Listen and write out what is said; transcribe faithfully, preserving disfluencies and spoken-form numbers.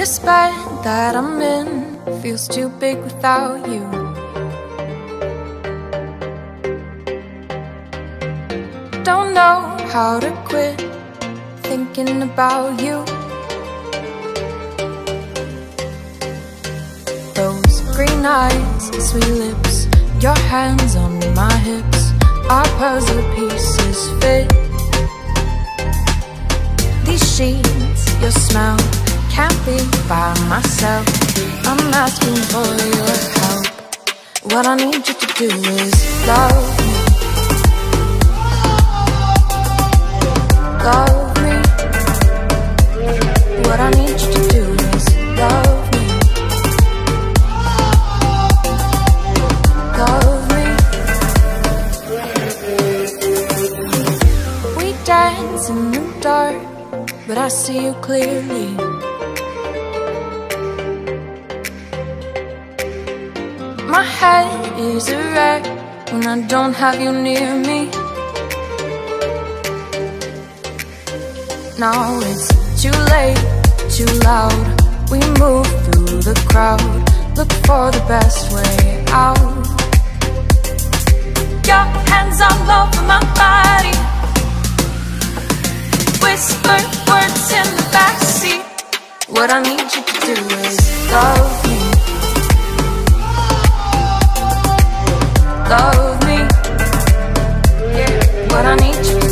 This bed that I'm in feels too big without you. Don't know how to quit thinking about you. Those green eyes, sweet lips, your hands on my hips, our puzzle pieces fit. These sheets, your smell, can't be by myself. I'm asking for your help. What I need you to do is love me, love me. What I need you to do is love me, love me. We dance in the dark, but I see you clearly. My head is a wreck when I don't have you near me. Now it's too late, too loud. We move through the crowd, look for the best way out. Your hands all over my body, whisper words in the backseat. What I need you to do is love me, love me. Yeah. What I need you